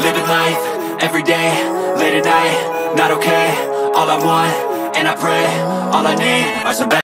Living life, everyday, late at night, not okay. All I want, and I pray, all I need are some